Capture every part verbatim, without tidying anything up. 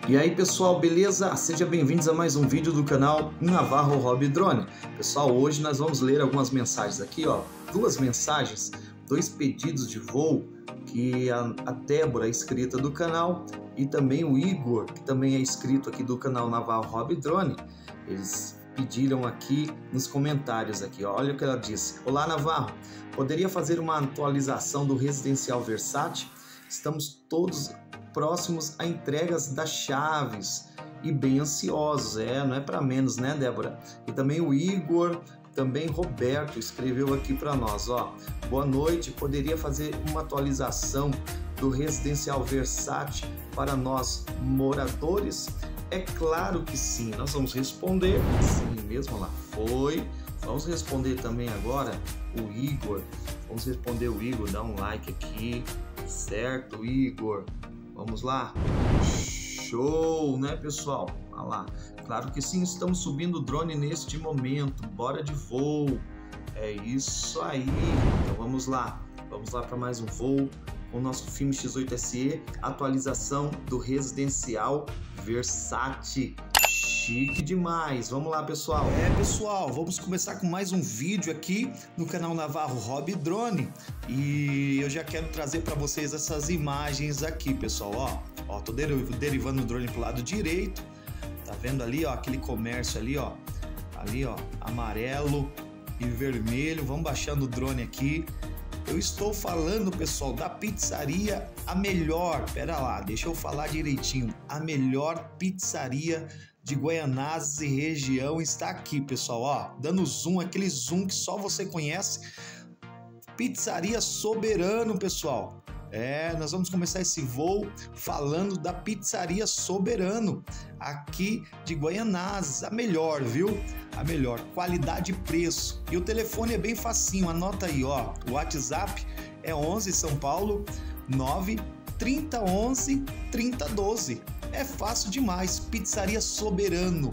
E aí pessoal, beleza? Sejam bem-vindos a mais um vídeo do canal Navarro Hobby Drone. Pessoal, hoje nós vamos ler algumas mensagens aqui, ó, duas mensagens, dois pedidos de voo que a, a Débora, inscrita do canal, e também o Igor, que também é inscrito aqui do canal Navarro Hobby Drone, eles pediram aqui nos comentários aqui, ó, olha o que ela disse. Olá Navarro, poderia fazer uma atualização do Residencial Versace? Estamos todos próximos a entregas das chaves e bem ansiosos, é, não é para menos, né, Débora? E também o Igor, também Roberto escreveu aqui para nós, ó, boa noite, poderia fazer uma atualização do Residencial Versace para nós moradores? É claro que sim, nós vamos responder, sim mesmo, lá foi, vamos responder também agora o Igor, vamos responder o Igor, dá um like aqui, certo, Igor? Vamos lá? Show, né, pessoal? Olha lá. Claro que sim, estamos subindo o drone neste momento. Bora de voo. É isso aí. Então vamos lá. Vamos lá para mais um voo com o nosso Filme X oito S E. Atualização do Residencial Versace. Chique demais. Vamos lá, pessoal. É, pessoal, vamos começar com mais um vídeo aqui no canal Navarro Hobby Drone. E eu já quero trazer para vocês essas imagens aqui, pessoal. Ó, ó, tô derivando o drone pro lado direito. Tá vendo ali, ó, aquele comércio ali, ó. Ali, ó, amarelo e vermelho. Vamos baixando o drone aqui. Eu estou falando, pessoal, da pizzaria A Melhor. Pera lá, deixa eu falar direitinho. A melhor pizzaria de Guaianazes e região está aqui, pessoal, ó, dando zoom, aquele zoom que só você conhece. Pizzaria Soberano, pessoal. É, nós vamos começar esse voo falando da Pizzaria Soberano, aqui de Guaianazes, a melhor, viu? A melhor, qualidade e preço. E o telefone é bem facinho, anota aí, ó, o WhatsApp é onze São Paulo, nove trinta onze trinta doze. É fácil demais, Pizzaria Soberano.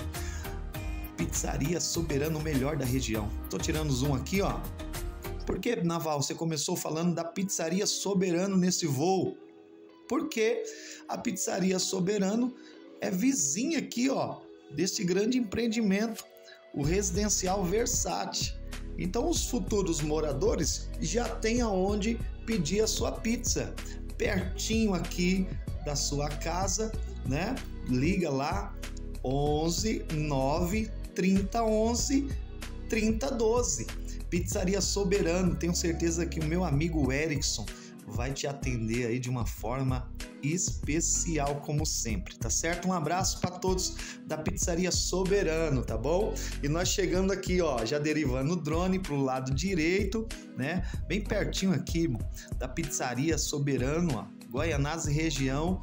Pizzaria Soberano, o melhor da região. Tô tirando zoom aqui, ó. Por que, Naval, você começou falando da Pizzaria Soberano nesse voo? Porque a Pizzaria Soberano é vizinha aqui, ó, desse grande empreendimento, o Residencial Versace. Então os futuros moradores já têm aonde pedir a sua pizza, pertinho aqui da sua casa, né? Liga lá, onze nove trinta onze trinta doze. Pizzaria Soberano, tenho certeza que o meu amigo Erickson vai te atender aí de uma forma especial, como sempre, tá certo? Um abraço para todos da Pizzaria Soberano, tá bom? E nós chegando aqui, ó, já derivando o drone pro lado direito, né? Bem pertinho aqui da Pizzaria Soberano, ó, Guaianazes e região.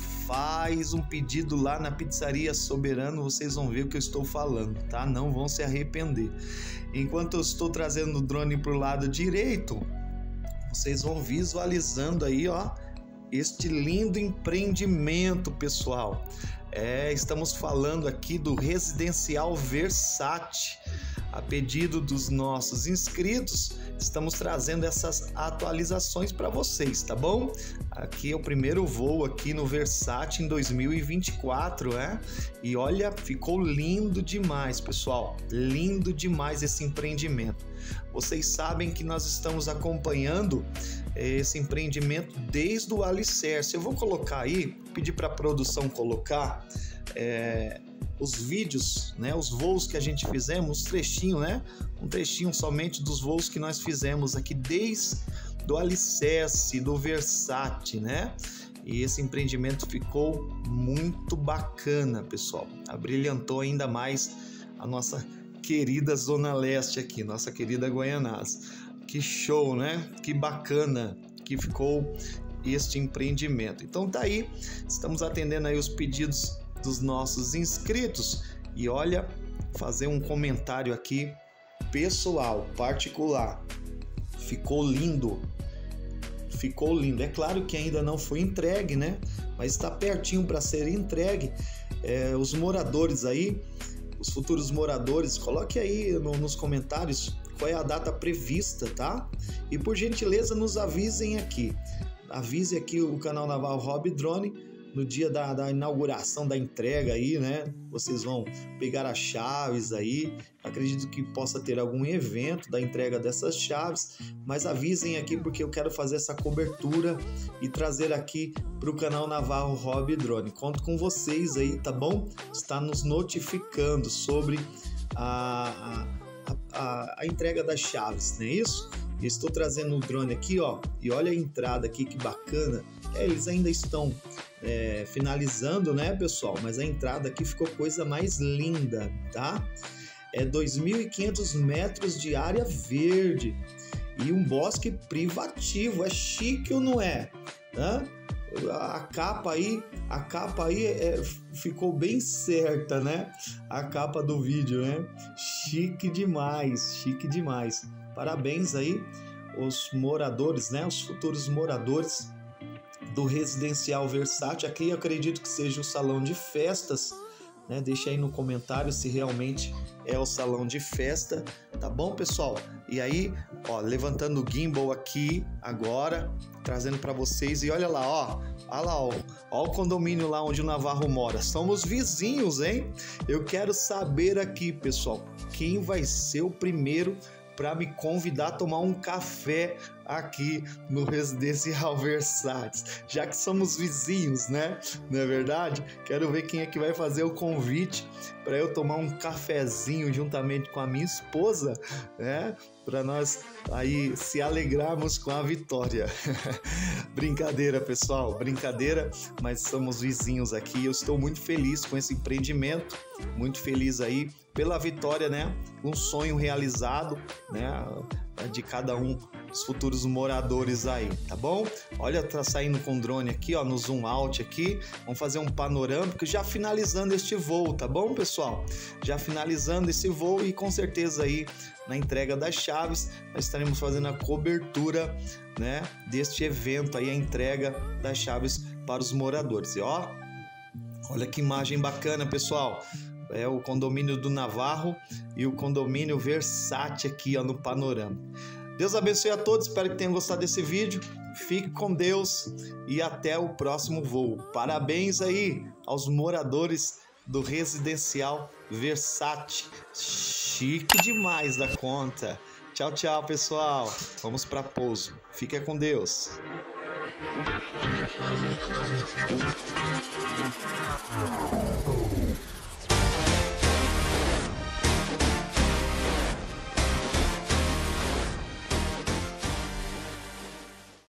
Faz um pedido lá na Pizzaria Soberano, vocês vão ver o que eu estou falando, tá? Não vão se arrepender. Enquanto eu estou trazendo o drone para o lado direito, vocês vão visualizando aí, ó, este lindo empreendimento, pessoal. É, estamos falando aqui do Residencial Versace. A pedido dos nossos inscritos, estamos trazendo essas atualizações para vocês, tá bom? Aqui é o primeiro voo aqui no Versace em dois mil e vinte e quatro, é? E olha, ficou lindo demais, pessoal. Lindo demais esse empreendimento. Vocês sabem que nós estamos acompanhando esse empreendimento desde o alicerce. Eu vou colocar aí, pedir para a produção colocar é, os vídeos, né, os voos que a gente fizemos, um trechinho, né, um trechinho somente dos voos que nós fizemos aqui desde do alicerce, do Versace, né, e esse empreendimento ficou muito bacana, pessoal, abrilhantou ainda mais a nossa querida Zona Leste aqui, nossa querida Guaianazes. Que show, né, que bacana que ficou este empreendimento. Então tá aí, estamos atendendo aí os pedidos dos nossos inscritos e olha, fazer um comentário aqui pessoal, particular. Ficou lindo, ficou lindo. É claro que ainda não foi entregue, né? Mas está pertinho para ser entregue. É, os moradores aí, os futuros moradores, coloque aí no, nos comentários qual é a data prevista, tá? E por gentileza nos avisem aqui. Avise aqui o canal Navarro Hobby Drone no dia da, da inauguração, da entrega aí, né? Vocês vão pegar as chaves aí. Acredito que possa ter algum evento da entrega dessas chaves, mas avisem aqui porque eu quero fazer essa cobertura e trazer aqui para o canal Navarro Hobby Drone. Conto com vocês aí, tá bom? Está nos notificando sobre a, a, a, a entrega das chaves, não é isso? Eu estou trazendo o drone aqui, ó, e olha a entrada aqui, que bacana. É, eles ainda estão é, finalizando, né, pessoal? Mas a entrada aqui ficou coisa mais linda, tá? É dois mil e quinhentos metros de área verde e um bosque privativo. É chique ou não é? Hã? A capa aí, a capa aí é, ficou bem certa, né? A capa do vídeo, né? Chique demais, chique demais. Parabéns aí os moradores, né? Os futuros moradores do Residencial Versátil. Aqui eu acredito que seja o salão de festas, né? Deixa aí no comentário se realmente é o salão de festa, tá bom, pessoal? E aí, ó, levantando o gimbal aqui agora, trazendo para vocês, e olha lá, ó, olha lá, ó, ó o condomínio lá onde o Navarro mora. Somos vizinhos, hein? Eu quero saber aqui, pessoal, quem vai ser o primeiro para me convidar a tomar um café aqui no Residencial Versátil, já que somos vizinhos, né? Não é verdade? Quero ver quem é que vai fazer o convite para eu tomar um cafezinho juntamente com a minha esposa, né? Para nós aí se alegrarmos com a vitória. Brincadeira, pessoal, brincadeira, mas somos vizinhos aqui. Eu estou muito feliz com esse empreendimento, muito feliz aí pela vitória, né? Um sonho realizado, né? De cada um dos futuros moradores aí, tá bom? Olha, tá saindo com o drone aqui, ó, no zoom out aqui. Vamos fazer um panorâmico, já finalizando este voo, tá bom, pessoal? Já finalizando esse voo e com certeza aí na entrega das chaves nós estaremos fazendo a cobertura, né, deste evento aí, a entrega das chaves para os moradores. E ó, olha que imagem bacana, pessoal. É o condomínio do Navarro e o condomínio Versátil aqui, ó, no panorama. Deus abençoe a todos, espero que tenham gostado desse vídeo. Fique com Deus e até o próximo voo. Parabéns aí aos moradores do Residencial Versátil. Chique demais da conta. Tchau, tchau, pessoal. Vamos para pouso. Fique com Deus.